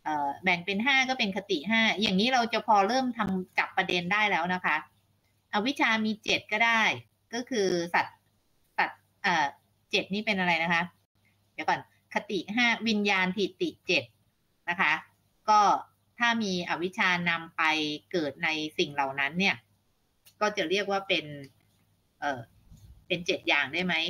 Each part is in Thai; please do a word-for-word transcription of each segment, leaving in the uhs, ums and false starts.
แบ่งเป็นห้าก็เป็นคติห้าอย่างนี้เราจะพอเริ่มทำจับประเด็นได้แล้วนะคะอวิชชามีเจ็ดก็ได้ก็คือสัตว์สัตว์เอ่อเจ็ดนี่เป็นอะไรนะคะเดี๋ยวก่อนคติห้าวิญญาณทิฏฐิเจ็ดนะคะก็ถ้ามีอวิชชานำไปเกิดในสิ่งเหล่านั้นเนี่ยก็จะเรียกว่าเป็นเอ่อเป็นเจ็ดอย่างได้ไหม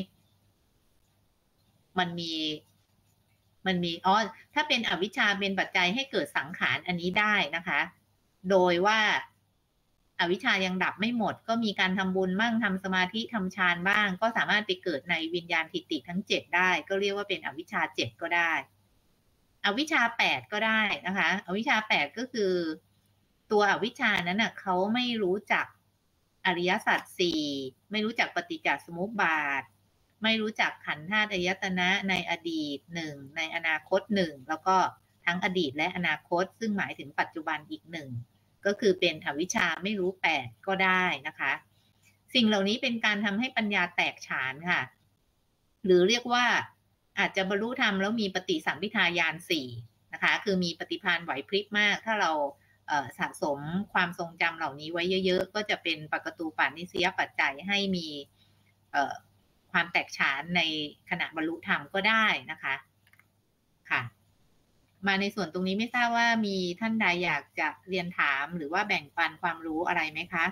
มันมีมันมีอ๋อถ้าเป็นอวิชชาเป็นปัจจัยให้เกิดสังขารอันนี้ได้นะคะโดยว่าอวิชชายังดับไม่หมดก็มีการทำบุญบ้างทำสมาธิทำฌานบ้างก็สามารถไปเกิดในวิญญาณทิฏฐิทั้งเจ็ดได้ก็เรียกว่าเป็นอวิชชาเจ็ดก็ได้อวิชชาแปดก็ได้นะคะอวิชชาแปดก็คือตัวอวิชชานั้นน่ะเขาไม่รู้จักอริยสัจสี่ไม่รู้จักปฏิจจสมุปบาทไม่รู้จักขันธ์ธาตุอายตนะในอดีตหนึ่งในอนาคตหนึ่งแล้วก็ทั้งอดีตและอนาคตซึ่งหมายถึงปัจจุบันอีกหนึ่งก็คือเป็นอวิชชาไม่รู้แปดก็ได้นะคะสิ่งเหล่านี้เป็นการทำให้ปัญญาแตกฉานค่ะหรือเรียกว่าอาจจะบรรลุธรรมแล้วมีปฏิสัมภิทาญาณสี่นะคะคือมีปฏิภาณไหวพริบมากถ้าเราสะสมความทรงจำเหล่านี้ไว้เยอะๆก็จะเป็นปกตูปานิสยปัจจัยให้มีความแตกฉานในขณะบรรลุธรรมก็ได้นะคะค่ะมาในส่วนตรงนี้ไม่ทราบว่ามีท่านใดอยากจะเรียนถามหรือว่าแบ่งปันความรู้อะไรไหมคะ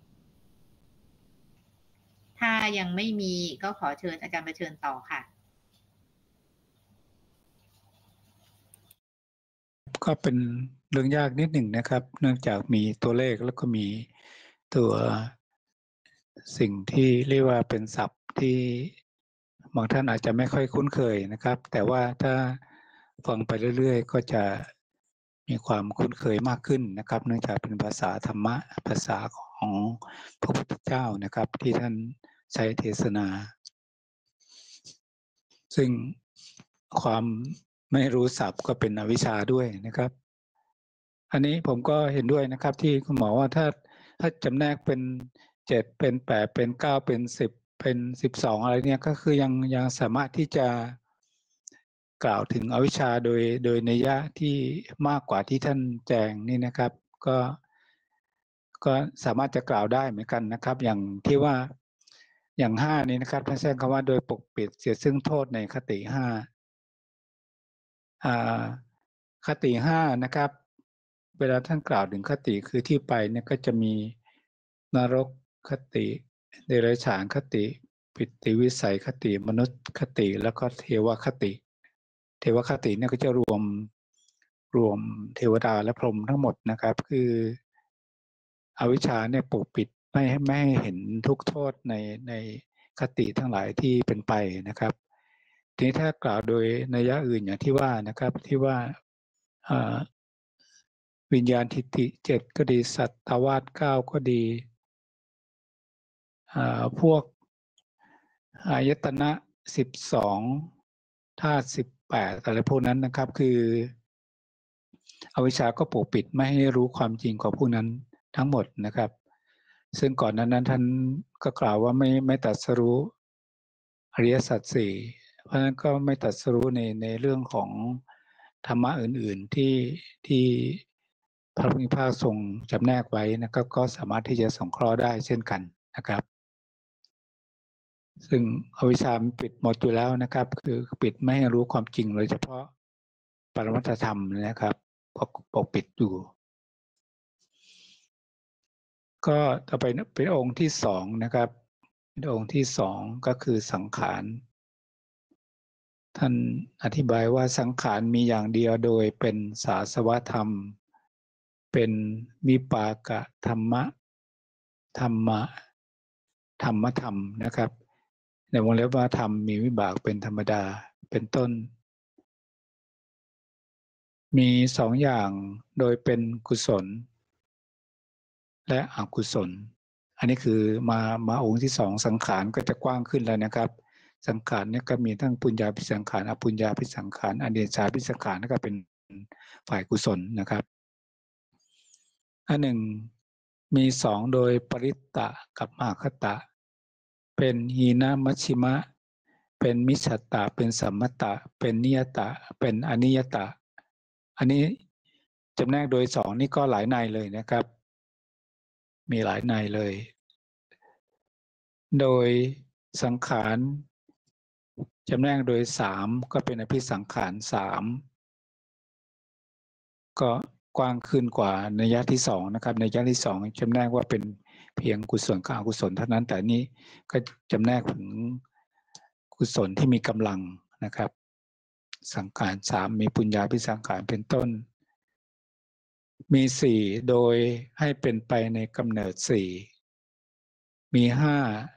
ถ้ายังไม่มีก็ขอเชิญอาจารย์ประเชิญต่อค่ะก็เป็นเรื่องยากนิดหนึ่งนะครับเนื่องจากมีตัวเลขแล้วก็มีตัวสิ่งที่เรียกว่าเป็นศัพท์ที่บางท่านอาจจะไม่ค่อยคุ้นเคยนะครับแต่ว่าถ้าฟังไปเรื่อยๆก็จะมีความคุ้นเคยมากขึ้นนะครับเนื่องจากเป็นภาษาธรรมะภาษาของพระพุทธเจ้านะครับที่ท่านใช้เทศนาซึ่งความไม่รู้ศัพท์ก็เป็นอวิชชาด้วยนะครับอันนี้ผมก็เห็นด้วยนะครับที่คุณหมอว่าถ้าถ้าจำแนกเป็นเจ็ดเป็นแปดเป็นเก้าเป็นสิบเป็นสิบสองอะไรเนี่ยก็คือยังยังสามารถที่จะกล่าวถึงอวิชชาโดยโดยนัยยะที่มากกว่าที่ท่านแจงนี่นะครับก็ก็สามารถจะกล่าวได้เหมือนกันนะครับอย่างที่ว่าอย่างห้านี้นะครับท่านใช้คำว่าโดยปกปิดเสียซึ่งโทษในคติห้าอ่าคติห้านะครับเวลาท่านกล่าวถึงคติคือที่ไปเนี่ยก็จะมีนรกคติเดรัจฉานคติปิติวิสัยคติมนุษย์คติแล้วก็เทวคติเทวคติเนี่ยก็จะรวมรวมเทวดาและพรหมทั้งหมดนะครับคืออวิชชาเนี่ยปกปิดไม่ให้ไม่ให้เห็นทุกโทษในในคติทั้งหลายที่เป็นไปนะครับทีนี้ถ้ากล่าวโดยนัยยะอื่นอย่างที่ว่านะครับที่ว่าวิญญาณทิฏฐิเจ็ดก็ดีสัตตวาสเก้าก็ดีพวกอายตนะสิบสองธาตุสิบแปดอะไรพวกนั้นนะครับคืออวิชชาก็ปกปิดไม่ให้รู้ความจริงของพวกนั้นทั้งหมดนะครับซึ่งก่อนนั้นนั้นท่านก็กล่าวว่าไม่ไม่ตรัสรู้อริยสัจสี่เพราะฉะนั้นก็ไม่ตรัสรู้ในในเรื่องของธรรมะอื่นๆที่ที่พระพุทธเจ้าทรงจำแนกไว้นะครับก็สามารถที่จะสงเคราะห์ได้เช่นกันนะครับซึ่งอวิชชาปิดหมดอยู่แล้วนะครับคือปิดไม่ให้รู้ความจริงโดยเฉพาะปรมัตถธรรมนะครับปกปกปิดอยู่ก็ต่อไปเป็นองค์ที่สองนะครับองค์ที่สองก็คือสังขารท่านอธิบายว่าสังขารมีอย่างเดียวโดยเป็นสาสวธรรมเป็นวิปากธรรมะธรรมะธรรมธรรมนะครับในวงเล็บว่าธรรมมีวิบากเป็นธรรมดาเป็นต้นมีสองอย่างโดยเป็นกุศลและอกุศลอันนี้คือมามาองค์ที่สองสังขารก็จะกว้างขึ้นแล้วนะครับสังขารเนี่ยก็มีทั้งปุญญาภิสังขารอปุญญาภิสังขารอเนชาภิสังขารก็เป็นฝ่ายกุศลนะครับอันหนึ่งมีสองโดยปริตตะกับมหคตะเป็นหีนะมัชชิมะเป็นมิจฉตะเป็นสัมมตะเป็นนิยตะเป็นอนิยตะอันนี้จำแนกโดยสองนี่ก็หลายในเลยนะครับมีหลายในเลยโดยสังขารจำแนกโดยสามก็เป็นอภิสังขารสามก็กว้างขึ้นกว่านัยยะที่สองนะครับนัยยะที่สองจำแนกว่าเป็นเพียงกุศลกับอกุศลเท่านั้นแต่นี้ก็จำแนกถึงกุศลที่มีกำลังนะครับสังขารสามมีปุญญาภิสังขารเป็นต้นมีสี่โดยให้เป็นไปในกำเนิดสี่มีห้า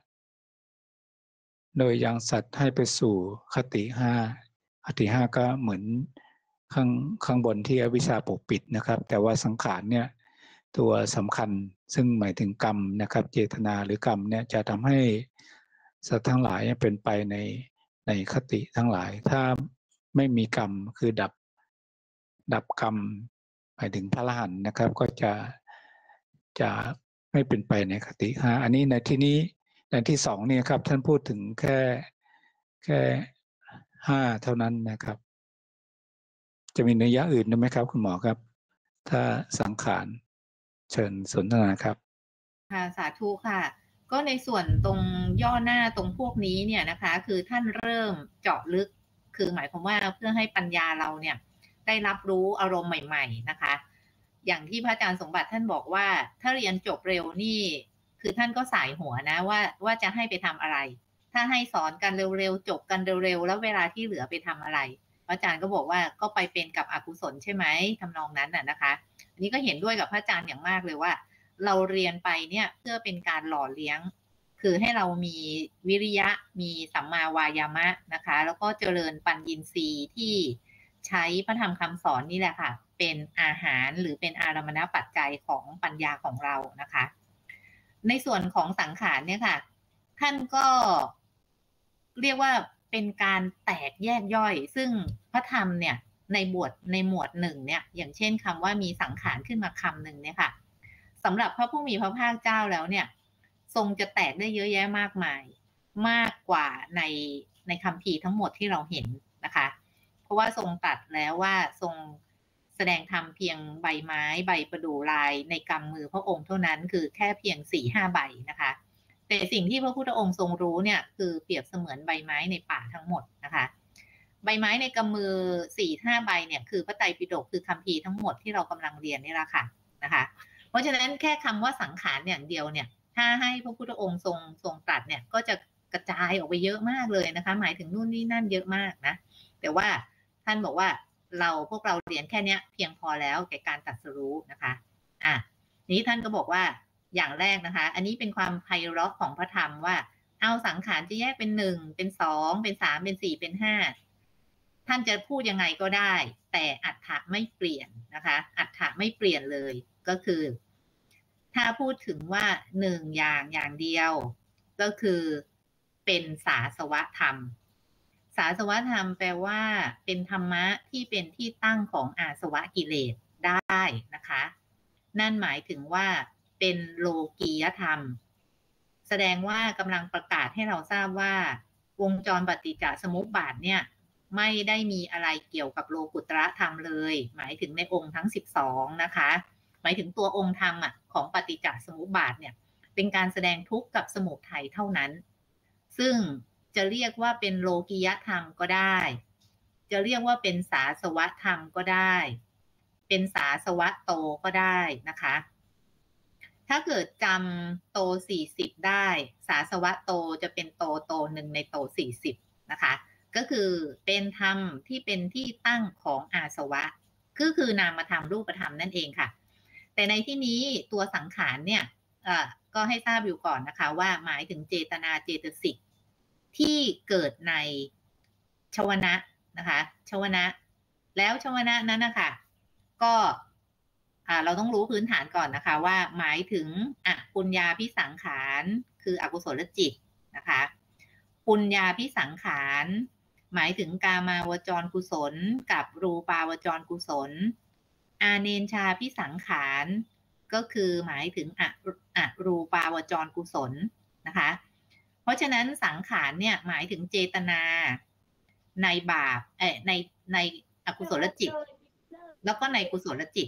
โดยยังสัตว์ให้ไปสู่คติห้าคติห้าก็เหมือนข้างข้างบนที่อวิชชาปกปิดนะครับแต่ว่าสังขารเนี่ยตัวสำคัญซึ่งหมายถึงกรรมนะครับเจตนาหรือกรรมเนี่ยจะทำให้สัตว์ทั้งหลายเป็นไปในในคติทั้งหลายถ้าไม่มีกรรมคือดับดับกรรมหมายถึงพระอรหันต์นะครับก็จะจะไม่เป็นไปในคติห้าอันนี้ในที่นี้ในที่สองเนี่ยครับท่านพูดถึงแค่แค่ห้าเท่านั้นนะครับจะมีนัยยะอื่นไหมครับคุณหมอครับถ้าสังขารเชิญสนทนาครับค่ะสาธุค่ะก็ในส่วนตรงย่อหน้าตรงพวกนี้เนี่ยนะคะคือท่านเริ่มเจาะลึกคือหมายความว่าเพื่อให้ปัญญาเราเนี่ยได้รับรู้อารมณ์ใหม่ๆนะคะอย่างที่พระอาจารย์สมบัติท่านบอกว่าถ้าเรียนจบเร็วนี่คือท่านก็สายหัวนะว่าว่าจะให้ไปทำอะไรถ้าให้สอนกันเร็วๆจบกันเร็วๆแล้วเวลาที่เหลือไปทำอะไรพระอาจารย์ก็บอกว่าก็ไปเป็นกับอกุศลใช่ไหมทำนองนั้นน่ะนะคะอันนี้ก็เห็นด้วยกับพระอาจารย์อย่างมากเลยว่าเราเรียนไปเนี่ยเพื่อเป็นการหล่อเลี้ยงคือให้เรามีวิริยะมีสัมมาวายามะนะคะแล้วก็เจริญปัญญินทรีย์ที่ใช้พระธรรมคำสอนนี่แหละค่ะเป็นอาหารหรือเป็นอารมณปัจจัยของปัญญาของเรานะคะในส่วนของสังขารเนี่ยค่ะท่านก็เรียกว่าเป็นการแตกแยกย่อยซึ่งพระธรรมเนี่ยในบทในหมวดหนึ่งเนี่ยอย่างเช่นคำว่ามีสังขารขึ้นมาคำหนึ่งเนี่ยค่ะสำหรับพระผู้มีพระภาคเจ้าแล้วเนี่ยทรงจะแตกได้เยอะแยะมากมายมากกว่าในในคัมภีร์ทั้งหมดที่เราเห็นนะคะเพราะว่าทรงตรัสแล้วว่าทรงแสดงธรรมเพียงใบไม้ใบประดู่ลายในกำมือพระองค์เท่านั้นคือแค่เพียง สี่ห้า ใบนะคะแต่สิ่งที่พระพุทธองค์ทรงรู้เนี่ยคือเปรียบเสมือนใบไม้ในป่าทั้งหมดนะคะใบไม้ในกำมือ สี่ห้า ใบเนี่ยคือพระไตรปิฎกคือคัมภีร์ทั้งหมดที่เรากำลังเรียนนี่แหละค่ะนะคะเพราะฉะนั้นแค่คำว่าสังขารอย่างเดียวเนี่ยถ้าให้พระพุทธองค์ทรงทรงตรัสเนี่ยก็จะกระจายออกไปเยอะมากเลยนะคะหมายถึงนู่นนี่นั่นเยอะมากนะแต่ว่าท่านบอกว่าเราพวกเราเรียนแค่นี้เพียงพอแล้วแก่การตรัสรู้นะคะอ่ะนี้ท่านก็บอกว่าอย่างแรกนะคะอันนี้เป็นความไพเราะของพระธรรมว่าเอาสังขารจะแยกเป็นหนึ่งเป็นสองเป็นสามเป็นสี่เป็นห้าท่านจะพูดยังไงก็ได้แต่อรรถะไม่เปลี่ยนนะคะอรรถะไม่เปลี่ยนเลยก็คือถ้าพูดถึงว่าหนึ่งอย่างอย่างเดียวก็คือเป็นสาสวะธรรมสาสวะธรรมแปลว่าเป็นธรรมะที่เป็นที่ตั้งของอาสวะกิเลสได้นะคะนั่นหมายถึงว่าเป็นโลกียธรรมแสดงว่ากำลังประกาศให้เราทราบว่าวงจรปฏิจจสมุปบาทเนี่ยไม่ได้มีอะไรเกี่ยวกับโลกุตระธรรมเลยหมายถึงในองค์ทั้งสิบสองนะคะหมายถึงตัวองค์ธรรมอ่ะของปฏิจจสมุปบาทเนี่ยเป็นการแสดงทุกข์กับสมุทัยเท่านั้นซึ่งจะเรียกว่าเป็นโลกิยธรรมก็ได้จะเรียกว่าเป็นสาสวะธรรมก็ได้เป็นสาสวะโตก็ได้นะคะถ้าเกิดจำโตสี่สิบได้สาสวะโตจะเป็นโตโตหนึ่งในโตสี่สิบนะคะก็คือเป็นธรรมที่เป็นที่ตั้งของอาสวะก็คือนามธรรมรูปธรรมนั่นเองค่ะแต่ในที่นี้ตัวสังขารเนี่ยก็ให้ทราบอยู่ก่อนนะคะว่าหมายถึงเจตนาเจตสิกที่เกิดในชวนะนะคะชวนะแล้วชวนะนั้นนะคะก็เราต้องรู้พื้นฐานก่อนนะคะว่าหมายถึงอปุญญาภิสังขารคืออกุศลจิตนะคะปุญญาภิสังขารหมายถึงกามาวจรกุศลกับรูปาวจรกุศลอาเนญชาภิสังขารก็คือหมายถึงออรูปาวจรกุศลนะคะเพราะฉะนั้นสังขารเนี่ยหมายถึงเจตนาในบาปเอ่อในในอกุศลจิตแล้วก็ในกุศลจิต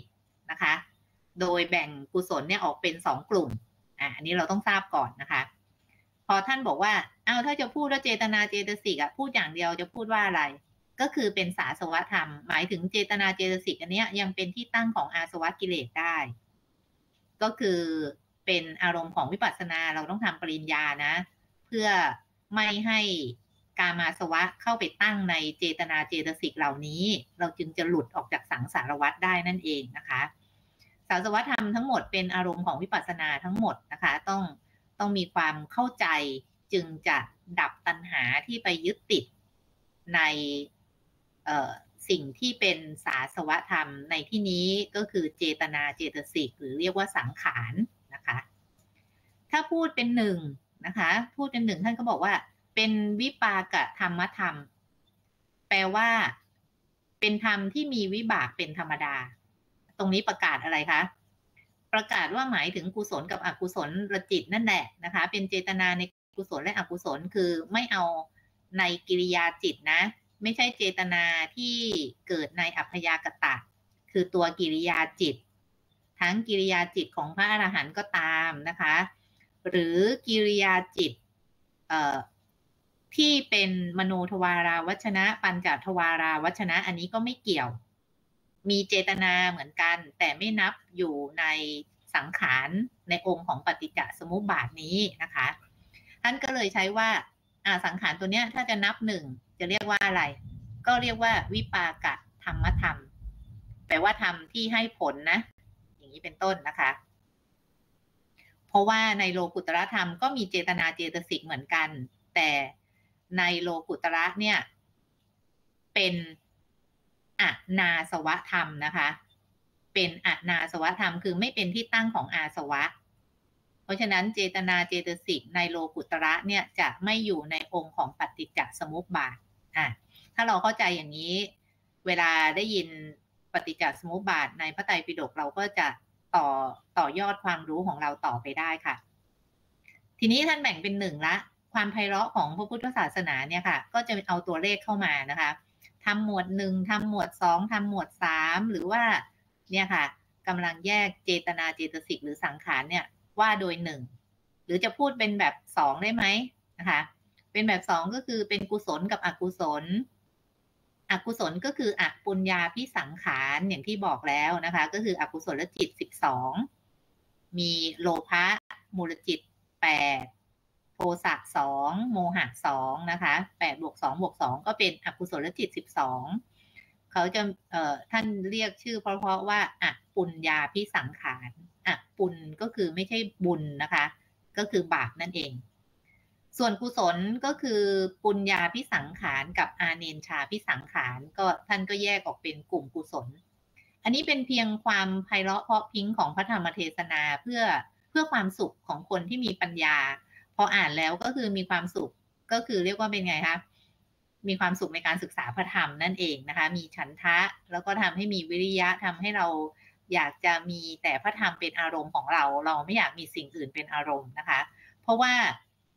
นะคะโดยแบ่งกุศลเนี่ยออกเป็นสองกลุ่มอ่ะอันนี้เราต้องทราบก่อนนะคะพอท่านบอกว่าอ้าวถ้าจะพูดว่าเจตนาเจตสิกอ่ะพูดอย่างเดียวจะพูดว่าอะไรก็คือเป็นสาสวะธรรมหมายถึงเจตนาเจตสิกอันเนี้ยยังเป็นที่ตั้งของอาสวะกิเลสได้ก็คือเป็นอารมณ์ของวิปัสสนาเราต้องทำปริญญานะเพื่อไม่ให้กามาสวะเข้าไปตั้งในเจตนาเจตสิกเหล่านี้เราจึงจะหลุดออกจากสังสารวัฏได้นั่นเองนะคะสาสวะธรรมทั้งหมดเป็นอารมณ์ของวิปัสสนาทั้งหมดนะคะต้องต้องมีความเข้าใจจึงจะดับตัณหาที่ไปยึดติดในเอ่อสิ่งที่เป็นสาสวะธรรมในที่นี้ก็คือเจตนาเจตสิกหรือเรียกว่าสังขารนะคะถ้าพูดเป็นหนึ่งนะคะพูดเป็นหนึ่งท่านก็บอกว่าเป็นวิปากธรรมธรรมแปลว่าเป็นธรรมที่มีวิบากเป็นธรรมดาตรงนี้ประกาศอะไรคะประกาศว่าหมายถึงกุศลกับอกุศลจิตนั่นแหละนะคะเป็นเจตนาในกุศลและอกุศลคือไม่เอาในกิริยาจิตนะไม่ใช่เจตนาที่เกิดในอัพยากตะคือตัวกิริยาจิตทั้งกิริยาจิตของพระอรหันต์ก็ตามนะคะหรือกิริยาจิตเอ่อที่เป็นมโนทวาราวัชนะปัญจทวาราวัชนะอันนี้ก็ไม่เกี่ยวมีเจตนาเหมือนกันแต่ไม่นับอยู่ในสังขารในองค์ของปฏิจจสมุปบาทนี้นะคะท่านก็เลยใช้ว่าอ่าสังขารตัวเนี้ยถ้าจะนับหนึ่งจะเรียกว่าอะไรก็เรียกว่าวิปากธรรมธรรมแปลว่าธรรมที่ให้ผลนะอย่างนี้เป็นต้นนะคะเพราะว่าในโลกุตระธรรมก็มีเจตนาเจตสิกเหมือนกันแต่ในโลกุตระเนี่ยเป็นอนาสวะธรรมนะคะเป็นอนาสวะธรรมคือไม่เป็นที่ตั้งของอาสวะเพราะฉะนั้นเจตนาเจตสิกในโลกุตระเนี่ยจะไม่อยู่ในองค์ของปฏิจจสมุปบาทอ่ะถ้าเราเข้าใจอย่างนี้เวลาได้ยินปฏิจจสมุปบาทในพระไตรปิฎกเราก็จะต่อต่อยอดความรู้ของเราต่อไปได้ค่ะทีนี้ท่านแบ่งเป็นหนึ่งละความไพเราะของพระพุทธศาสนาเนี่ยค่ะก็จะเอาตัวเลขเข้ามานะคะทำหมวดหนึ่งทำหมวดสองทำหมวดสามหรือว่าเนี่ยค่ะกำลังแยกเจตนาเจตสิกหรือสังขารเนี่ยว่าโดยหนึ่งหรือจะพูดเป็นแบบสองได้ไหมนะคะเป็นแบบสองก็คือเป็นกุศลกับอกุศลอกุศลก็คืออปุญญาภิสังขารอย่างที่บอกแล้วนะคะก็คืออกุศลจิตสิบสองมีโลภะมูลจิตแปดโทสะสองโมหะสองนะคะแปดบวกสองบวกสองก็เป็นอกุศลจิตสิบสองเขาจะเอ่อท่านเรียกชื่อเพราะเพราะว่าอปุญญาภิสังขารอปุญก็คือไม่ใช่บุญนะคะก็คือบาปนั่นเองส่วนกุศลก็คือปุญญาภิสังขารกับอาเนญชาภิสังขารก็ท่านก็แยกออกเป็นกลุ่มกุศลอันนี้เป็นเพียงความไพเราะเพราะพริ้งของพระธรรมเทศนาเพื่อเพื่อความสุขของคนที่มีปัญญาพออ่านแล้วก็คือมีความสุขก็คือเรียกว่าเป็นไงคะมีความสุขในการศึกษาพระธรรมนั่นเองนะคะมีฉันทะแล้วก็ทำให้มีวิริยะทำให้เราอยากจะมีแต่พระธรรมเป็นอารมณ์ของเราเราไม่อยากมีสิ่งอื่นเป็นอารมณ์นะคะเพราะว่า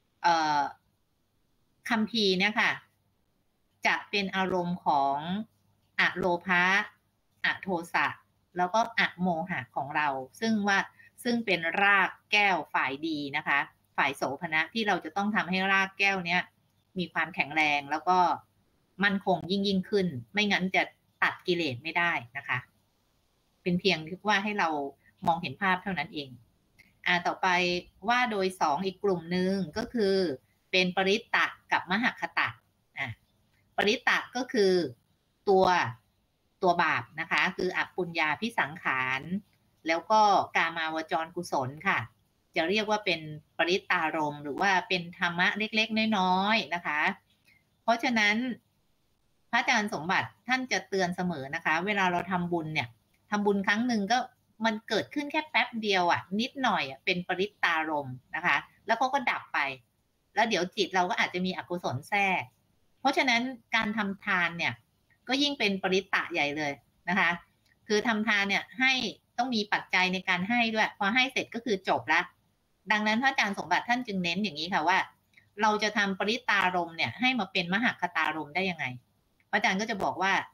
คัมภีร์เนี่ยค่ะจะเป็นอารมณ์ของอโลภะอโทสะแล้วก็อโมหะของเราซึ่งว่าซึ่งเป็นรากแก้วฝ่ายดีนะคะฝ่ายโสภณะที่เราจะต้องทำให้รากแก้วเนี้ยมีความแข็งแรงแล้วก็มั่นคงยิ่งยิ่งขึ้นไม่งั้นจะตัดกิเลสไม่ได้นะคะเป็นเพียงที่ว่าให้เรามองเห็นภาพเท่านั้นเองอ่าต่อไปว่าโดยสองอีกกลุ่มหนึ่งก็คือเป็นปริตตะกับมหคตะอ่ะปริตตะก็คือตัวตัวบาปนะคะคืออปุญญาภิสังขารแล้วก็กามาวจรกุศลค่ะจะเรียกว่าเป็นปริตตารมณ์หรือว่าเป็นธรรมะเล็กๆน้อยๆนะคะเพราะฉะนั้นพระอาจารย์สมบัติท่านจะเตือนเสมอนะคะเวลาเราทำบุญเนี่ยทำบุญครั้งหนึ่งก็มันเกิดขึ้นแค่แป๊บเดียวอ่ะนิดหน่อยอ่ะเป็นปริตตารมณ์นะคะแล้วเขาก็ดับไปแล้วเดี๋ยวจิตเราก็อาจจะมีอกุศลแทรกเพราะฉะนั้นการทำทานเนี่ยก็ยิ่งเป็นปริตตะใหญ่เลยนะคะคือทำทานเนี่ยให้ต้องมีปัจจัยในการให้ด้วยพอให้เสร็จก็คือจบละดังนั้นพระอาจารย์สมบัติท่านจึงเน้นอย่างนี้ค่ะว่าเราจะทำปริตตารมณ์เนี่ยให้มาเป็นมหคตารมณ์ได้ยังไงพระอาจารย์ก็จะบอกว่า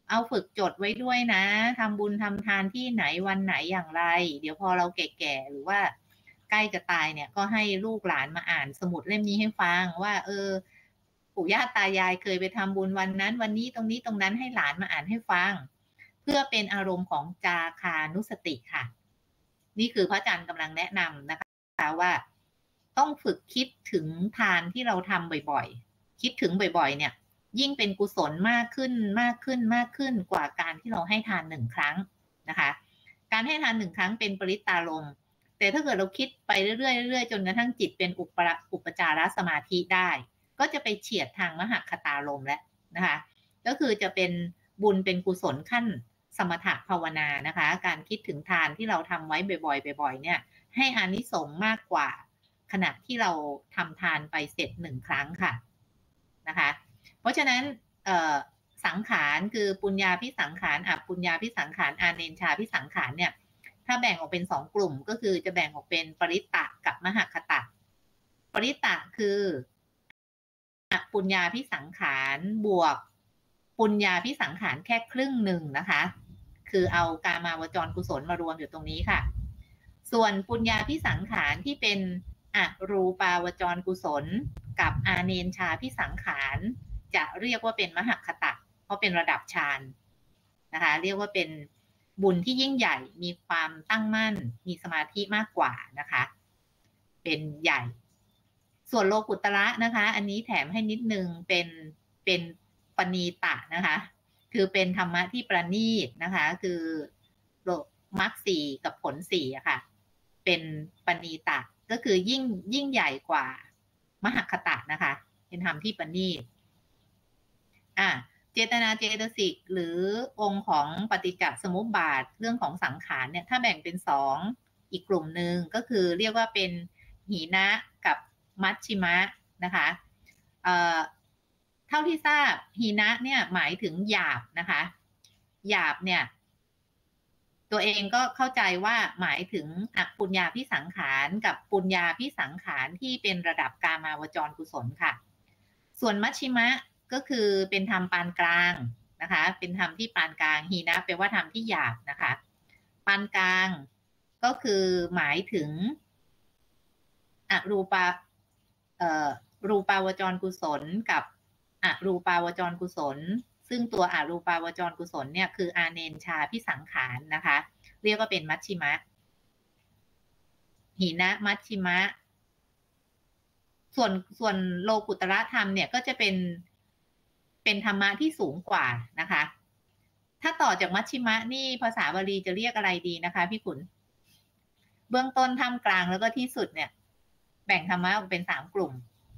เอาฝึกจดไว้ด้วยนะทำบุญทำทานที่ไหนวันไหนอย่างไรเดี๋ยวพอเราแก่ๆหรือว่าใกล้จะตายเนี่ยก็ให้ลูกหลานมาอ่านสมุดเล่มนี้ให้ฟังว่าเออปู่ย่าตายายเคยไปทำบุญวันนั้นวันนี้ตรงนี้ตรงนั้นให้หลานมาอ่านให้ฟังเพื่อเป็นอารมณ์ของจาคานุสติค่ะนี่คือพระอาจารย์กำลังแนะนำนะคะว่าต้องฝึกคิดถึงทานที่เราทำบ่อยๆคิดถึงบ่อยๆเนี่ยยิ่งเป็นกุศลมากขึ้นมากขึ้นมากขึ้นกว่าการที่เราให้ทานหนึ่งครั้งนะคะการให้ทานหนึ่งครั้งเป็นปริตตารมณ์แต่ถ้าเกิดเราคิดไปเรื่อยๆเรื่อยๆจนกระทั่งจิตเป็นอุปอุปจารสมาธิได้ก็จะไปเฉียดทางมหคตารมณ์แล้วนะคะก็คือจะเป็นบุญเป็นกุศลขั้นสมถะภาวนานะคะการคิดถึงทานที่เราทำไว้บ่อยๆบ่อยๆเนี่ยให้อานิสงส์มากกว่าขณะที่เราทำทานไปเสร็จหนึ่งครั้งค่ะนะคะเพราะฉะนั้นสังขารคือปุญญาภิสังขารอปุญญาภิสังขารอาเนญชาภิสังขารเนี่ยถ้าแบ่งออกเป็นสองกลุ่มก็คือจะแบ่งออกเป็นปริตตะกับมหคตะปริตตะคืออปุญญาภิสังขารบวกปุญญาภิสังขารแค่ครึ่งหนึ่งนะคะคือเอากามาวจรกุศลมารวมอยู่ตรงนี้ค่ะส่วนปุญญาภิสังขารที่เป็นอรูปาวจรกุศลกับอาเนญชาภิสังขารจะเรียกว่าเป็นมหคตะเพราะเป็นระดับฌานนะคะเรียกว่าเป็นบุญที่ยิ่งใหญ่มีความตั้งมั่นมีสมาธิมากกว่านะคะเป็นใหญ่ส่วนโลกุตระนะคะอันนี้แถมให้นิดนึงเป็นเป็นปณีตะนะคะคือเป็นธรรมะที่ประณีตนะคะคือโลมรรคสี่กับผลสี่อะค่ะเป็นปณีตะก็คือยิ่งยิ่งใหญ่กว่ามหคตะนะคะเป็นธรรมที่ประณีตอ่ะเจตนาเจตสิกหรือองค์ของปฏิจจสมุปบาทเรื่องของสังขารเนี่ยถ้าแบ่งเป็นสองอีกกลุ่มหนึ่งก็คือเรียกว่าเป็นหีนะกับมัชชิมะนะคะเอ่อเท่าที่ทราบหีนะเนี่ยหมายถึงหยาบนะคะหยาบเนี่ยตัวเองก็เข้าใจว่าหมายถึงอปุญญาภิสังขารกับปุญญาภิสังขารที่เป็นระดับกามาวจรกุศลค่ะส่วนมัชชิมะก็คือเป็นธรรมปานกลางนะคะเป็นธรรมที่ปานกลางหีนะแปลว่าธรรมที่หยาบนะคะปานกลางก็คือหมายถึงอรูปาเอ่อรูปาวจรกุศลกับอรูปาวจรกุศลซึ่งตัวอรูปาวจรกุศลเนี่ยคืออาเนญชาภิสังขารนะคะเรียกว่าเป็นมัชชิมะหีนะมัชชิมะส่วนส่วนโลกุตระธรรมเนี่ยก็จะเป็นเป็นธรรมะที่สูงกว่านะคะถ้าต่อจากมัชชิมะนี่ภาษาบาลีจะเรียกอะไรดีนะคะพี่ขุนเบื้องต้นท่ามกลางแล้วก็ที่สุดเนี่ยแบ่งธรรมะออกเป็นสามกลุ่ม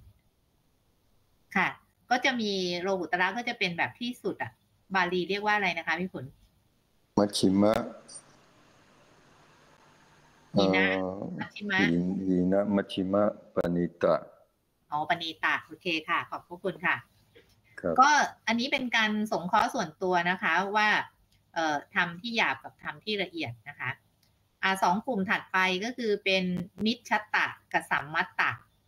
ค่ะก็จะมีโลกุตระก็จะเป็นแบบที่สุดอ่ะบาลีเรียกว่าอะไรนะคะพี่ขุนมัชชิมะหีนะมัชชิมะหีนะมัชชิมะปณิตะอ๋อปณิตะโอเคค่ะขอบพระคุณค่ะก็อันนี้เป็นการสงเคราะห์ส่วนตัวนะคะว่าเอ่อทำที่หยาบกับทำที่ละเอียดนะคะอ่าสองกลุ่มถัดไปก็คือเป็นมิจฉัตตะกับสัมมัตตะ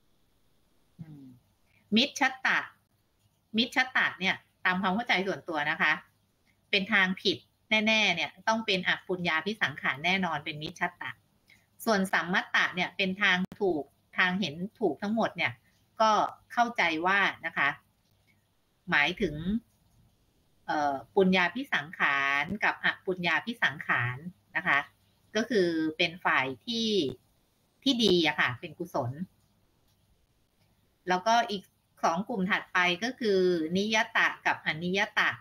มิจฉัตตะมิจฉัตตะเนี่ยตามความเข้าใจส่วนตัวนะคะเป็นทางผิดแน่ๆเนี่ยต้องเป็นอปุญญาภิสังขารแน่นอนเป็นมิจฉัตตะส่วนสัมมัตตะเนี่ยเป็นทางถูกทางเห็นถูกทั้งหมดเนี่ยก็เข้าใจว่านะคะหมายถึงปุญญาภิสังขารกับอปุญญาภิสังขารนะคะก็คือเป็นฝ่ายที่ที่ดีอะค่ะเป็นกุศลแล้วก็อีกสองกลุ่มถัดไปก็คือนิยตะกับอนิยตะ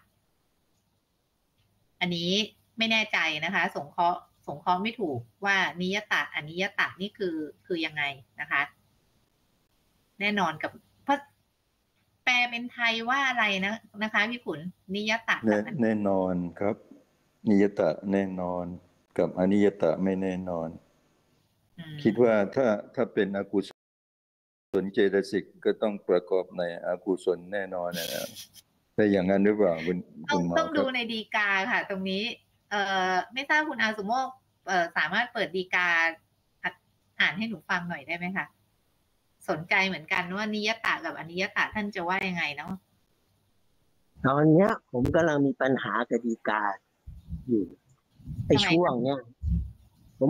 อันนี้ไม่แน่ใจนะคะสงเคราะห์สงเคราะห์ไม่ถูกว่านิยตะอนิยตะนี่คือคือยังไงนะคะแน่นอนกับแปลเป็นไทยว่าอะไรนะนะคะพี่ขุนนิยตะแน่นอนครับนิยตะแน่นอนกับอนิยตะไม่แน่นอนคิดว่าถ้าถ้าเป็นอกุศลเจตสิกก็ต้องประกอบในอกุศลแน่นอนนะแต่อย่างนั้นหรือเปล่าคุณต้องต้องดูในดีกาค่ะตรงนี้เอ่อไม่ทราบคุณอาสุโมกเอ่อสามารถเปิดดีกาอ่านให้หนูฟังหน่อยได้ไหมคะสนใจเหมือนกันว่านิยตะกับอนิยตะท่านจะว่ายังไงเนาะตอนเนี้ยผมกำลังมีปัญหากับฎีกาอยู่ไอ้ช่วงเนี้ยผม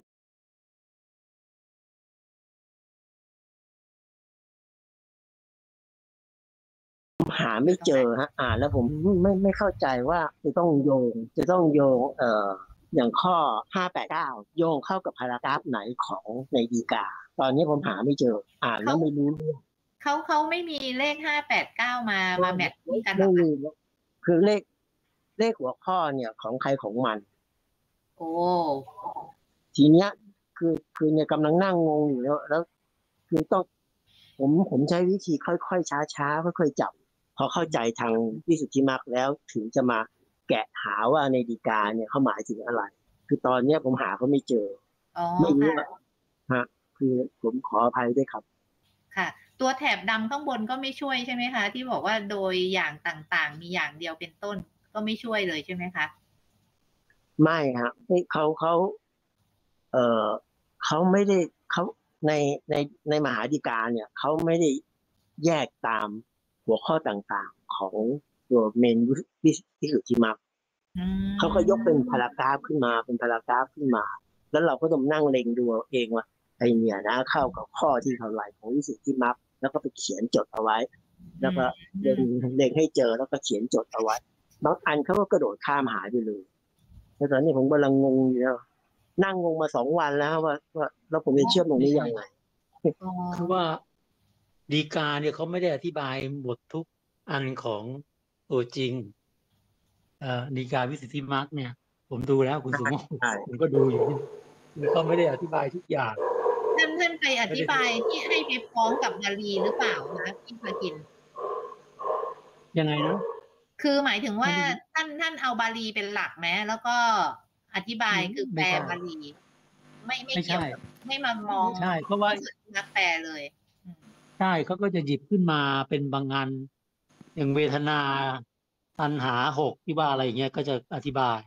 หาไม่เจอฮะอ่านแล้วผมไม่ไม่เข้าใจว่าจะต้องโยงจะต้องโยงเอ่ออย่างข้อห้าแปดเก้าโยงเข้ากับพารากราฟไหนของในฎีกาตอนนี้ผมหาไม่เจออ่านแล้วไม่รู้เรื่องเขาเขาไม่มีเลขห้าแปดเก้ามามาแมทช์กันหรอคะคือเลขเลขหัวข้อเนี่ยของใครของมันโอ้ทีเนี้ยคือคือเนี่ยกำลังนั่งงงอยู่แล้วแล้วคือต้องผมผมใช้วิธีค่อยๆช้าๆค่อยๆจับพอเข้าใจทางวิสุทธิมรรคแล้วถึงจะมาแกะหาว่าในฎีกาเนี่ยเขาหมายถึงอะไรคือตอนเนี้ยผมหาเขาไม่เจอไม่รู้ว่าฮะคือผมขออภัยด้วยครับค่ะตัวแถบดำข้างบนก็ไม่ช่วยใช่ไหมคะที่บอกว่าโดยอย่างต่างๆมีอย่างเดียวเป็นต้นก็ไม่ช่วยเลยใช่ไหมคะไม่ครับเขาเขาเออเขาไม่ได้เขาในในในมหาฎีกาเนี่ยเขาไม่ได้แยกตามหัวข้อต่างๆของตัวเมนวิสุทธิมรรคเขาก็ยกเป็นพารากราฟขึ้นมาเป็นพารากราฟขึ้นมาแล้วเราก็ต้องนั่งเล็งดูเองว่าไอเนี่ยนะเข้ากับข้อที่เท่าไหร่ของวิสุทธิมรรคแล้วก็ไปเขียนจดเอาไว้ แล้วก็เล็งเล็งให้เจอแล้วก็เขียนจดเอาไว้บางอันเขาก็กระโดดข้ามหายไปเลยแต่ตอนนี้ผมกำลังงงอยู่แล้วนั่งงงมาสองวันแล้วว่าว่าแล้วผมจะเชื่อมตรงนี้ยังไงคือว่าฎีกาเนี่ยเขาไม่ได้อธิบายหมดทุกอันของตัวจริงเอ่อฎีกาวิสุทธิมรรคเนี่ยผมดูแล้วคุณสุโมกผมก็ดูอยู่เขาไม่ได้อธิบายทุกอย่างท่านท่านไปอธิบายที่ให้ไปฟ้องกับบาลีหรือเปล่านะพี่ภาคินยังไงนะคือหมายถึงว่าท่านท่านเอาบาลีเป็นหลักไหมแล้วก็อธิบายคือแปลบาลีไม่ไม่เกี่ยวไม่มามองใช่เพราะว่านักแปลเลยใช่เขาก็จะหยิบขึ้นมาเป็นบางงานอย่างเวทนาตัณหาหกที่ว่าอะไรอย่างเงี้ยก็จะอธิบาย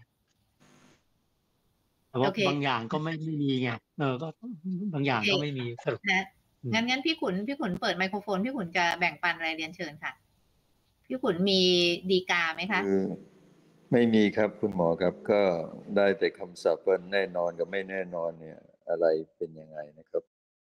แต่ว่าบางอย่างก็ไม่ไม่มีไงเออก็บางอย่างก็ไม่มีสรุปนะงั้นงั้นพี่ขุนพี่ขุนเปิดไมโครโฟนพี่ขุนจะแบ่งปันอะไรเรียนเชิญค่ะพี่ขุนมีฎีกาไหมคะไม่มีครับคุณหมอครับก็ได้แต่คำศัพท์ว่าแน่นอนกับไม่แน่นอนเนี่ยอะไรเป็นยังไงนะครับ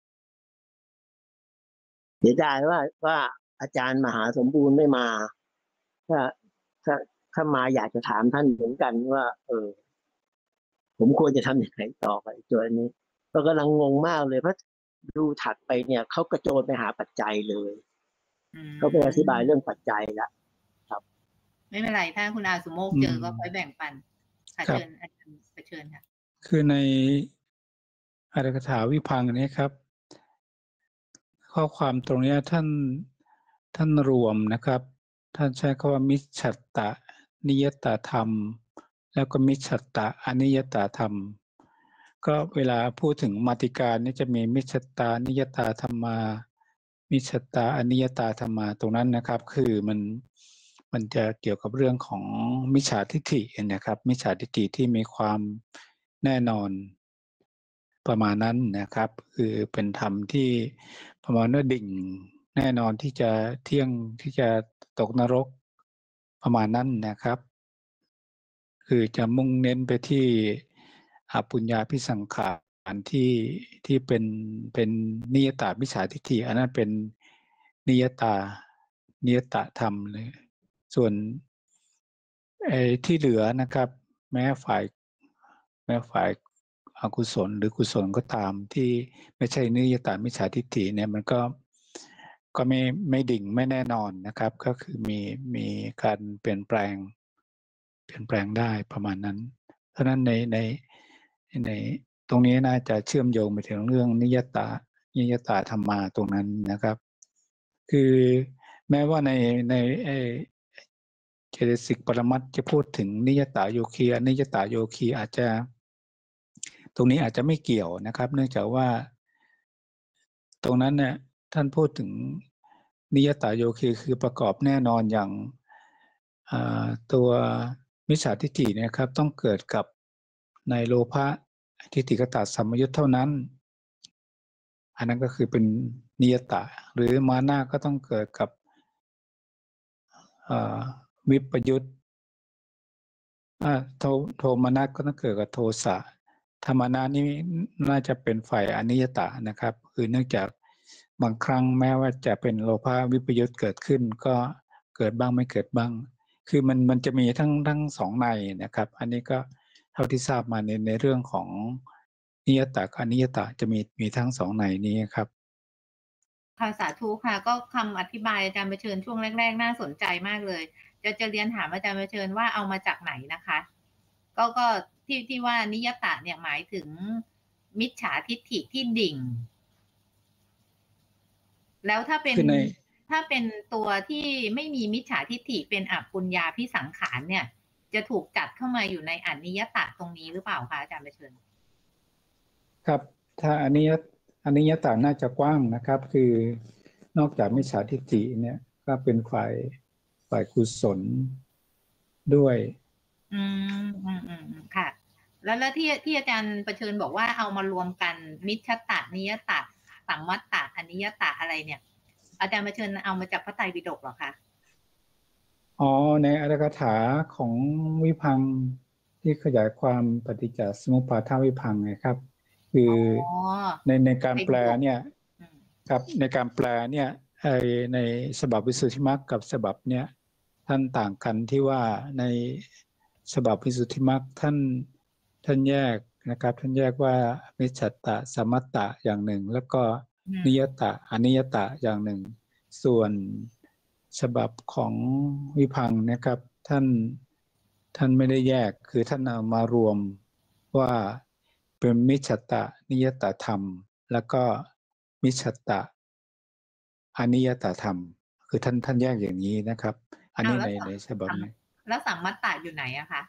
เสียดายว่าว่าอาจารย์มหาสมบูรณ์ไม่มาถ้าถ้าถ้ามาอยากจะถามท่านเหมือนกันว่าเออผมควรจะทำอย่างไรต่อไปตัวนี้ก็กำลังงงมากเลยเพราะดูถัดไปเนี่ยเขากระโจนไปหาปัจจัยเลยเขาไปอธิบายเรื่องปัจจัยแล้วครับไม่เป็นไรถ้าคุณอาสุโมกเจอก็ค่อยแบ่งปันค่ะเชิญอาจารย์เชิญค่ะคือในอรรถกถาวิพังค์นี้ครับข้อความตรงนี้ท่านท่านรวมนะครับท่านใช้คำว่ามิจฉัตตะนิยตธรรมแล้วก็มิจฉัตตะอนิยตธรรมก็เวลาพูดถึงมาติการนี่จะมีมิจฉัตตานิยตธรรมามิจฉัตตาอนิยตธรรมาตรงนั้นนะครับคือมันมันจะเกี่ยวกับเรื่องของมิจฉาทิฏฐินะครับมิจฉาทิฏฐิที่มีความแน่นอนประมาณนั้นนะครับคือเป็นธรรมที่ประมาณว่าดิ่งแน่นอนที่จะเที่ยงที่จะตกนรกประมาณนั้นนะครับคือจะมุ่งเน้นไปที่อปุญญาภิสังขารที่ที่เป็นเป็นนิยตามิจฉาทิฏฐิอันนั้นเป็นนิยตานิยตธรรมเลยส่วนไอ้ที่เหลือนะครับแม้ฝ่ายแม้ฝ่ายอกุศลหรือกุศลก็ตามที่ไม่ใช่นิยตามิจฉาทิฏฐิเนี่ยมันก็ก็ไม่ไม่ดิ่งไม่แน่นอนนะครับก็คือมีมีการเปลี่ยนแปลงเปลี่ยนแปลงได้ประมาณนั้นเพราะฉะนั้นในในในตรงนี้น่าจะเชื่อมโยงไปถึงเรื่องนิยตานิยตาธรรมาตรงนั้นนะครับคือแม้ว่าในในเจตสิกปรมัตถ์จะพูดถึงนิยตาโยคีอนิยตาโยคีอาจจะตรงนี้อาจจะไม่เกี่ยวนะครับเนื่องจากว่าตรงนั้นเนี่ยท่านพูดถึงนิยตาโยคีคือประกอบแน่นอนอย่างตัวมิจฉาทิฏฐิเนี่ยครับต้องเกิดกับในโลภะทิฏฐิกตสัมมยุตเท่านั้นอันนั้นก็คือเป็นนิยตะหรือมานะก็ต้องเกิดกับวิปยุตอ่าโทโทมนัสก็ต้องเกิดกับโทสะธรรมนัสนี่น่าจะเป็นฝ่ายอนิยตะนะครับคือเนื่องจากบางครั้งแม้ว่าจะเป็นโลภะวิปยุตเกิดขึ้นก็เกิดบ้างไม่เกิดบ้างคือมันมันจะมีทั้งทั้งสองในนะครับอันนี้ก็เท่าที่ทราบมาในในเรื่องของนิยตะกับอนิยตะจะมีมีทั้งสองในนี้ครับค่ะสาธุค่ะก็คำอธิบายอาจารย์ประเชิญช่วงแรกๆน่าสนใจมากเลยจะจะเรียนถามอาจารย์ประเชิญว่าเอามาจากไหนนะคะก็ก็ที่ที่ว่านิยตะเนี่ยหมายถึงมิจฉาทิฏฐิที่ดิ่งแล้วถ้าเป็นถ้าเป็นตัวที่ไม่มีมิจฉาทิฏฐิเป็นอปุญญาพิสังขารเนี่ยจะถูกจัดเข้ามาอยู่ในอนิยตะตรงนี้หรือเปล่าคะอาจารย์ประเชิญครับถ้าอนิยอนิยตะน่าจะกว้างนะครับคือนอกจากมิจฉาทิฏฐิเนี่ยก็เป็นฝ่ายฝ่ายกุศลด้วยอืมอืมอืมค่ะแล้วแล้วที่ที่อาจารย์ประเชิญบอกว่าเอามารวมกันมิจฉาตะนิยตะสัมมัตตะอนิยตะอะไรเนี่ยอาจารย์ประเชิญเอามาจากพระไตรปิฎกเหรอคะอ๋อในอรรถกถาของวิพังค์ที่ขยายความปฏิจจสมุปบาทวิพังค์ไงครับคือในในการแปลเนี่ยครับในการแปลเนี่ยในฉบับวิสุทธิมรรคกับฉบับเนี่ยท่านต่างกันที่ว่าในฉบับวิสุทธิมรรคท่านท่านแยกนะครับท่านแยกว่ามิจฉาตะสัมมัตตะอย่างหนึ่งแล้วก็นิยตะอนิยตะอย่างหนึ่งส่วนฉบับของวิพังค์นะครับท่านท่านไม่ได้แยกคือท่านเอามารวมว่าเป็นมิจฉาตะนิยตธรรมแล้วก็มิจฉาตะอนิยตธรรมคือท่านท่านแยกอย่างนี้นะครับอันนี้ในในฉบับนี้แล้วสัมมัตตะอยู่ไหนอะคะ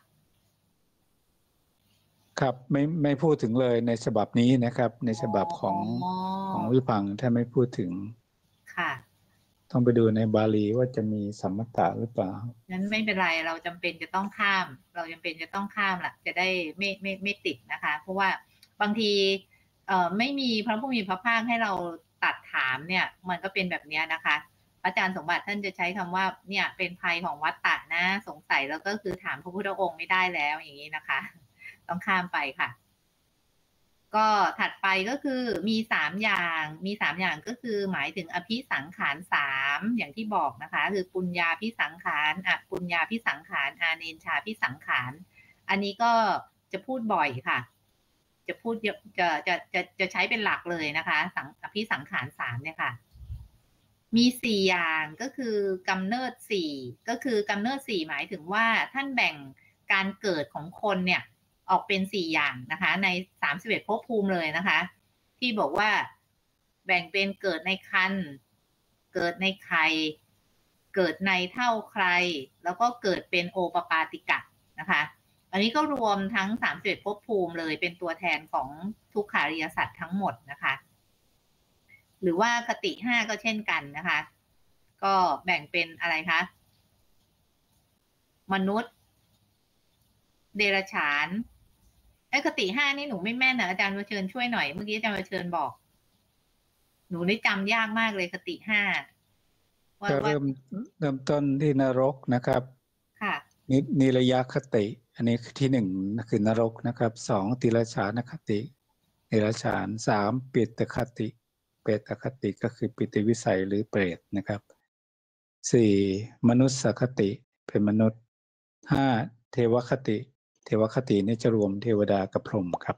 ครับไม่ไม่พูดถึงเลยในฉบับนี้นะครับในฉบับของของวิพังค์ท่านไม่พูดถึงค่ะต้องไปดูในบาลีว่าจะมีสัมมัตตะหรือเปล่านั้นไม่เป็นไรเราจำเป็นจะต้องข้ามเราจำเป็นจะต้องข้ามละจะได้ไม่ไม่ไม่ติดนะคะเพราะว่าบางทีเอ่อไม่มีพระผู้มีพระภาคให้เราตัดถามเนี่ยมันก็เป็นแบบนี้นะคะอาจารย์สมบัติท่านจะใช้คำว่าเนี่ยเป็นภัยของวัฏฏะนะสงสัยแล้วก็คือถามพระพุทธองค์ไม่ได้แล้วอย่างนี้นะคะต้องข้ามไปค่ะก็ถัดไปก็คือมีสามอย่างมีสามอย่างก็คือหมายถึงอภิสังขารสามอย่างที่บอกนะคะคือปุญญาภิสังขารอปุญญาภิสังขารอาเนนชาภิสังขารอันนี้ก็จะพูดบ่อยค่ะจะพูดจะจะจะจะใช้เป็นหลักเลยนะคะสังอภิสังขารสามเนี่ยค่ะมีสี่อย่างก็คือกำเนิดสี่ก็คือกำเนิดสี่หมายถึงว่าท่านแบ่งการเกิดของคนเนี่ยออกเป็นสี่อย่างนะคะในสามสิบเอ็ดภพภูมิเลยนะคะที่บอกว่าแบ่งเป็นเกิดในครรภ์เกิดในไข่เกิดในเท่าใครแล้วก็เกิดเป็นโอปปาติกะนะคะอันนี้ก็รวมทั้งสามสิบเอ็ดภพภูมิเลยเป็นตัวแทนของทุกขาริยสัตว์ทั้งหมดนะคะหรือว่าคติห้าก็เช่นกันนะคะก็แบ่งเป็นอะไรคะมนุษย์เดรัจฉานไอ้คติห้านี่หนูไม่แม่นนะอาจารย์มาเชิญช่วยหน่อยเมื่อกี้อาจารย์มาเชิญบอกหนูนี่จำยากมากเลยคติห้าจะเริ่มเริ่มต้นที่นรกนะครับค่ะนินิรยคติอันนี้ที่หนึ่งคือนรกนะครับสองติรฉานคติเดรัจฉานสามปิตคติเปตคติก็คือปิติวิสัยหรือเปรตนะครับสี่มนุษย์คติเป็นมนุษย์ห้าเทวคติเทวคตินี่จะรวมเทวดากับพรหมครับ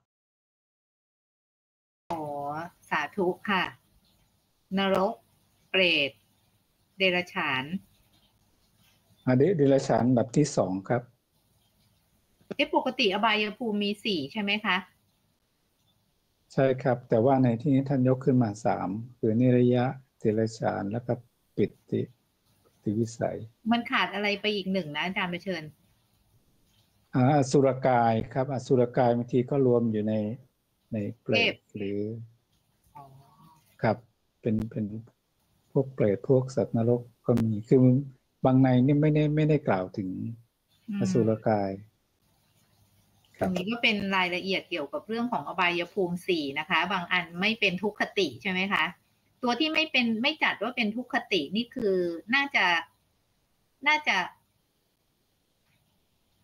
อ๋อสาธุค่ะนรกเปรตเดรัจฉานอันนี้เดรัจฉานแบบที่สองครับเอ๊ะปกติอบายภูมิมีสี่ใช่ไหมคะใช่ครับแต่ว่าในที่นี้ท่านยกขึ้นมาสามคือนิรยะเดรัจฉานแล้วก็ปิติปิติวิสัยมันขาดอะไรไปอีกหนึ่งนะอาจารย์ไปเชิญอสุรกายครับอสุรกายบางทีก็รวมอยู่ในในเปรตหรือครับเป็นเป็นพวกเปรตพวกสัตว์นรกก็มีคือบางในนี่ไม่ได้ไม่ได้กล่าวถึงอสุรกายตรงนี้ก็เป็นรายละเอียดเกี่ยวกับเรื่องของอบายภูมิสี่นะคะบางอันไม่เป็นทุกขติใช่ไหมคะตัวที่ไม่เป็นไม่จัดว่าเป็นทุกขตินี่คือน่าจะน่าจะ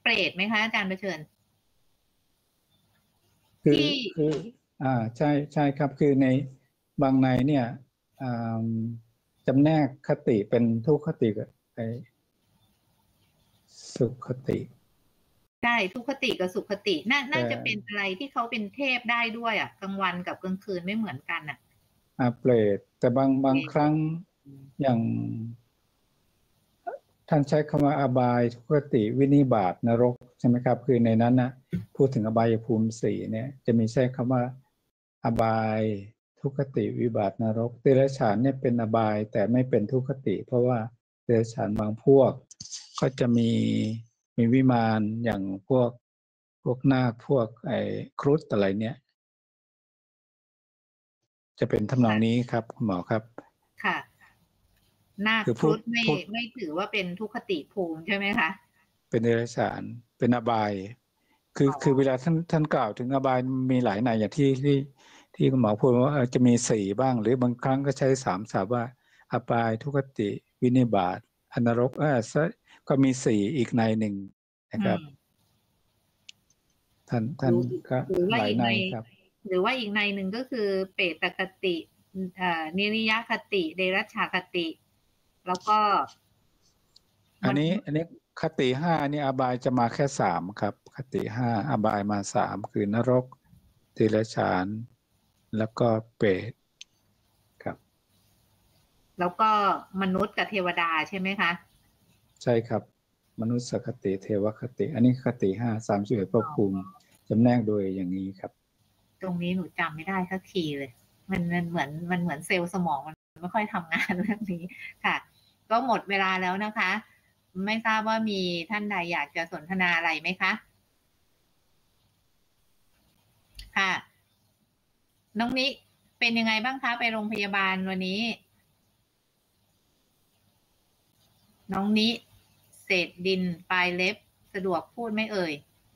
รตไหมคะอาจารย์ประเชิญคือที่คืออ่าใช่ใช่ครับคือในบางในเนี่ยอ่าจำแนกคติเป็นทุกขติกับไอ้สุขติใช่ทุกขติกับสุขติน่าแต่น่าจะเป็นอะไรที่เขาเป็นเทพได้ด้วยอ่ะกลางวันกับกลางคืนไม่เหมือนกันอ่ะอาเปรตแต่บางบางครั้งอย่างท่านใช้คำว่าอบายทุกขติวินิบาตนรกใช่ไหมครับคือในนั้นนะพูดถึงอบายภูมิสี่เนี่ยจะมีใช้คำว่าอบายทุกขติวิบาตนรกเดรัจฉานเนี่ยเป็นอบายแต่ไม่เป็นทุกขติเพราะว่าเดรัจฉานบางพวกก็จะมีมีวิมานอย่างพวกพวกนาคพวกไอ้ครุฑอะไรเนี่ยจะเป็นทำนองนี้ครับคุณหมอครับค่ะนาคคือคพูรุดฑไม่พูดไม่ถือว่าเป็นทุกขติภูมิใช่ไหมคะเป็นเดรัจฉานเป็นอบายคืออ๋อคือเวลาท่านท่านกล่าวถึงอบายมีหลายในอย่างที่ที่ที่คุณหมอพูดว่าเออจะมีสี่บ้างหรือบางครั้งก็ใช้สามศัพท์ว่าอบายทุกขติวินิบาตอนรกเออก็มีสี่อีกในหนึ่งนะครับ ท่านท่านก็หรือว่าหลายอีกในในครับหรือว่าอีกในหนึ่งก็คือเปตคติเอ่อนิริยคติเดรัจฉาคติ แล้วก็อันนี้อันนี้คติห้านี่อบายจะมาแค่สามครับคติห้าอบายมาสามคือนรกเดรัจฉานแล้วก็เปรตครับแล้วก็มนุษย์กับเทวดาใช่ไหมคะใช่ครับมนุษย์คติเทวคติ อันนี้คติห้าสามสิบเอ็ดภพภูมิจำแนกโดยอย่างนี้ครับตรงนี้หนูจำไม่ได้สักทีเลย มันมันเหมือนมันเหมือนเซลล์สมองมันไม่ค่อยทำงานเรื่องนี้ค่ะ ก็หมดเวลาแล้วนะคะ ไม่ทราบว่ามีท่านใดอยากจะสนทนาอะไรไหมคะ ค่ะ น้องนิเป็นยังไงบ้างคะไปโรงพยาบาลวันนี้ น้องนิเศษดินปลายเล็บสะดวกพูดไหมเอ่ย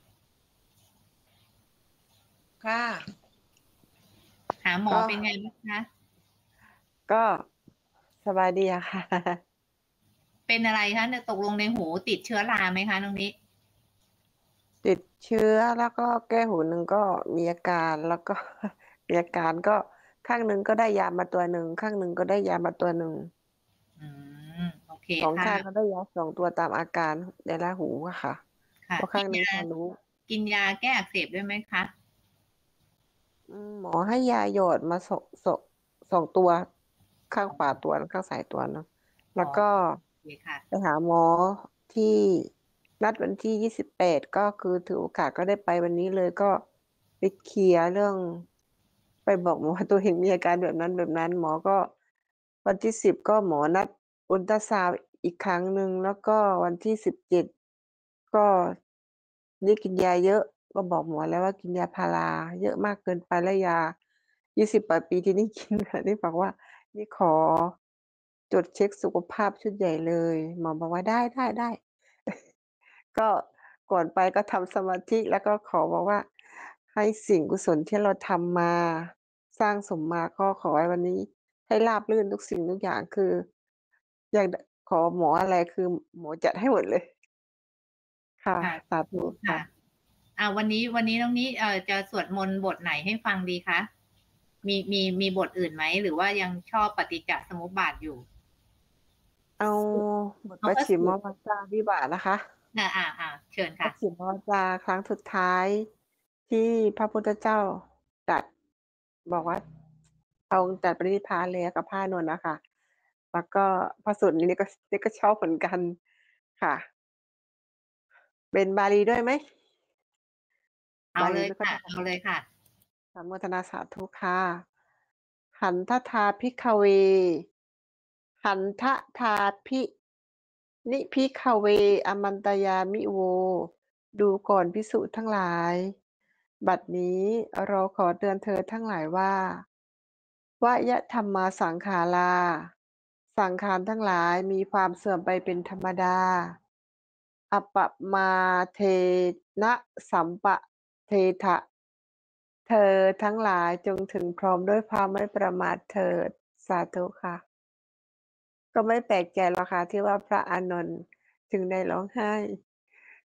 ค่ะหาหมอก็เป็นไงบ้างคะก็สบายดีอะค่ะเป็นอะไรคะเนี่ยตกลงในหูติดเชื้อราไหมคะน้องนิติดเชื้อแล้วก็แก้หูหนึ่งก็มีอาการแล้วก็ มีอาการก็ข้างหนึ่งก็ได้ยามาตัวหนึ่งข้างหนึ่งก็ได้ยามาตัวหนึ่งอืมโอเคสองค่ะข้างก็ได้ยาสองตัวตามอาการในละหูอะค่ะค่ะเพราะข้างหนึ่งกินยาทะลุกินยาแก้อักเสบด้วยไหมคะอืมหมอให้ยาหยอดมาสองสองสองตัว ข้างขวาตัวข้างซ้ายตัวเนาะแล้วก็โอเคค่ะไปหาหมอที่นัดวันที่ยี่สิบแปดก็คือถือโอกาสก็ได้ไปวันนี้เลยก็ไปเคลียร์เรื่อง ไปบอกหมอว่าตัวเองมีอาการแบบนั้นแบบนั้น หมอก็วันที่สิบก็หมอนัดอุลตราซาวด์อีกครั้งหนึ่งแล้วก็วันที่สิบเจ็ดก็นี่กินยาเยอะ ก็บอกหมอแล้วว่ากินยาพาราเยอะมากเกินไปแล้วยายี่สิบกว่าปีที่นี่ กินค่ะนี่บอกว่านี่ขอจดเช็คสุขภาพชุดใหญ่เลย หมอบอกว่าได้ได้ได้ ก็ก่อนไปก็ทำสมาธิแล้วก็ขอบอกว่า ให้สิ่งกุศลที่เราทำมาสร้างสมมาก็ขอให้วันนี้ให้ราบรื่นทุกสิ่งทุกอย่างคือ อยากขอหมออะไรคือหมอจัดให้หมดเลย ค่ะค่ะสาธุค่ะค่ะ อ่าวันนี้วันนี้น้องนิเอ่อจะสวดมนต์บทไหนให้ฟังดีคะ มีมีมีบทอื่นไหมหรือว่ายังชอบปฏิจจสมุปบาทอยู่เอาบทเอาปัจพระฉิสูมตรวาจาวิบากนะคะอ่าอ่าอ่าเชิญปัค่ะจฉิมวาจาครั้งสุดท้ายที่พระพุทธเจ้าตรัสบอกว่าพระองค์ตรัสปรินิพพานแล้วกับพระอานนท์น่ะค่ะ แล้วก็พระสูตรนี้นี่ก็นี่ก็ชอบเหมือนกันค่ะ เป็นบาลีด้วยไหม? เอาบาเลลียไม่ค่อยค่ะถเอาเลยค่ะอนุโมทนาสาธุค่ะ หันทธาภิกขเว หันทธาภิ นิภิกขเว อมันตยามิโว ดูก่อนภิกษุทั้งหลาย บัดนี้เราขอเตือนเธอทั้งหลายว่า วยธัมมาสังขารา สังขารทั้งหลายมีความเสื่อมไปเป็นธรรมดา อัปปมาเทนะสัมปเทถะ เธอทั้งหลายจงถึงพร้อมด้วยความไม่ประมาทเถิด สาธุค่ะ ก็ไม่แปลกใจหรอกค่ะที่ว่าพระอานนท์ถึงได้ร้องไห้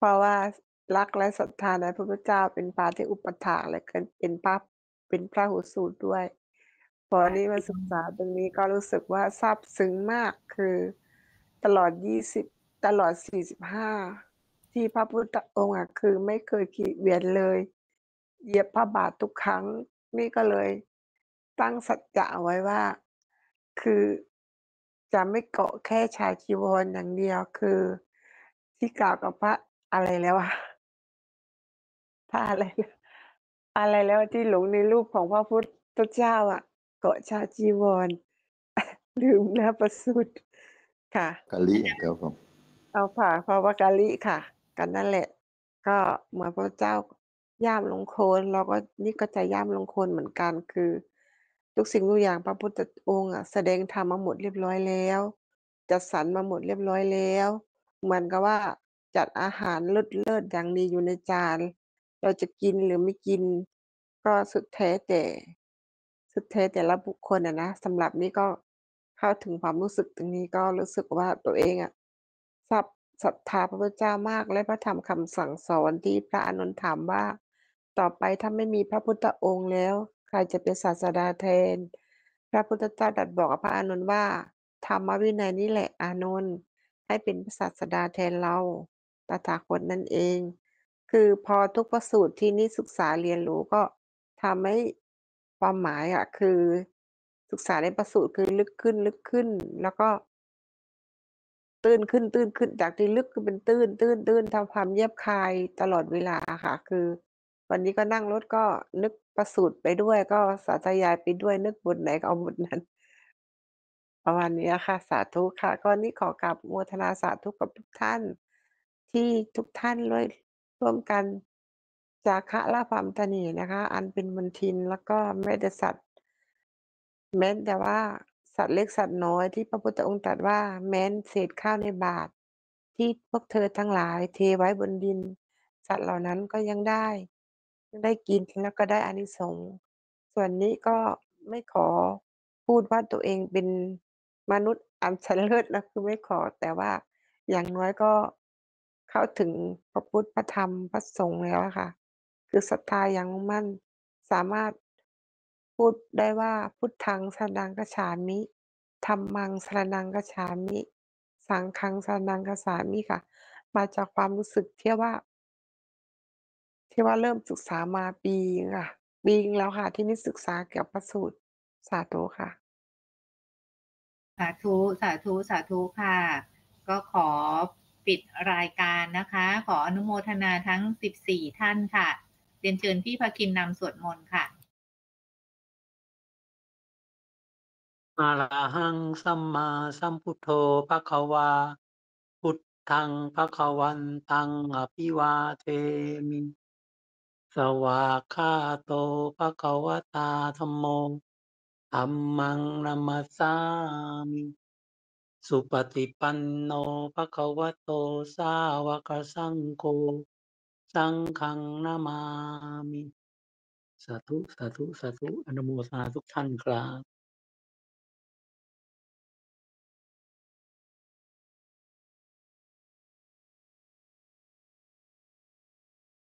เพราะว่ารักและศรัทธาในพระพุทธเจ้าเป็นปาฏิอุปถากและก็เป็นพระเป็นพระหูสูตรด้วยพอนี้มาศึกษาตรงนี้ก็รู้สึกว่าซาบซึ้งมากคือตลอดยี่สิบตลอดสี่สิบห้าที่พระพุทธองค์อ่ะคือไม่เคยขีดเวียนเลยเหยียบพระบาททุกครั้งนี่ก็เลยตั้งสัจจะเอาไว้ว่า คือจะไม่เกาะแค่ชายจีวรอย่างเดียวคือที่กล่าวกับพระอะไรแล้วอะพระอะไรนะอะไรแล้วที่หลงในรูปของพระพุทธเจ้าอะเกาะชายจีวร ลืมแล้วประสูติค่ะกะลิครับผมเอาผ่าภาวกาลิค่ะ กันนั่นแหละ ก็เหมือนพระเจ้าย่ามลงโคลนเราก็นี่ก็จะย่ามลงโคลนเหมือนกันคือ ทุกสิ่งทุกอย่างพระพุทธองค์อะแสดงธรรมมาหมดเรียบร้อยแล้วจัดสรรมาหมดเรียบร้อยแล้ว เหมือนกับว่าจัดอาหารเลิศๆอย่างดีอยู่ในจานเราจะกินหรือไม่กิน ก็สุดแท้แต่สุดแท้แต่ละบุคคลอะนะสำหรับนี่ก็เข้าถึงความรู้สึกตรงนี้ก็รู้สึกว่าตัวเองอะศรัทศรัทธาพระพุทธเจ้ามากและพระธรรมคำสั่งสอนที่พระอานนท์ถามว่า ต่อไปถ้าไม่มีพระพุทธองค์แล้วใครจะเป็นศาสดาแทน พระพุทธเจ้าตรัสบอกกับพระอานนท์ว่าธรรมวินัยนี่แหละอานนท์ให้เป็นศาสดาแทนเราตถาคตนั่นเอง คือพอทุกพระสูตรที่นี่ศึกษาเรียนรู้ก็ทำให้ความหมายอะคือศึกษาในพระสูตรคือลึกขึ้นลึกขึ้น แล้วก็ ตื้นขึ้นตื้นขึ้นจากที่ลึกคือเป็นตื้นตื้นตื้นทำความเยียบคายตลอดเวลาค่ะ คือวันนี้ก็นั่งรถก็นึกประสูตรไปด้วย ก็สาธยายไปด้วยนึกบทไหนก็เอาบทนั้น ประมาณนี้ค่ะ สาธุค่ะ ก็นี่ขอกราบอนุโมทนาสาธุกับทุกท่าน ที่ทุกท่านร่วยร่วมกันจาคะละความตณีนะคะ อันเป็นมลทินแล้วก็แม้แต่สัตว์ แม้แต่ว่าสัตว์เล็กสัตว์น้อยที่พระพุทธองค์ตรัสว่า แม้นเศษข้าวในบาตรที่พวกเธอทั้งหลายเทไว้บนดิน สัตว์เหล่านั้นก็ยังได้ได้กินแล้วก็ได้อานิสงส์ส่วนนี้ก็ไม่ขอพูดว่าตัวเองเป็นมนุษย์อันชั้นเลิศนะคือไม่ขอ แต่ว่าอย่างน้อยก็เข้าถึงพระพุทธพระธรรมพระสงฆ์แล้วอะค่ะ คือศรัทธาอย่างมุ่งมั่นสามารถพูดได้ว่าพุทธังสรณังคัจฉามิธัมมังสรณังคัจฉามิสังฆังสรณังคัจฉามิค่ะ มาจากความรู้สึกที่ว่า ที่ว่าเริ่มศึกษามาปีหนึ่งค่ะปีหนึ่งแล้วค่ะ ที่นี่ศึกษาเกี่ยวกับพระสูตรสาธุค่ะสาธุสาธุสาธุค่ะ ก็ขอปิดรายการนะคะ ขออนุโมทนาทั้งสิบสี่ท่านค่ะเรียนเชิญพี่ภคินนำสวดมนต์ค่ะอะระหังสัมมาสัมพุทโธภควาพุทธังภควันตังอภิวาเทมิสวากขาโตภควตาธัมโมธัมมังนัมมัสสามิสุปฏิปันโนภควโตสาวกสังโฆสังฆังนามามิสาธุสาธุสาธุอนุโมทนาทุกท่านครับ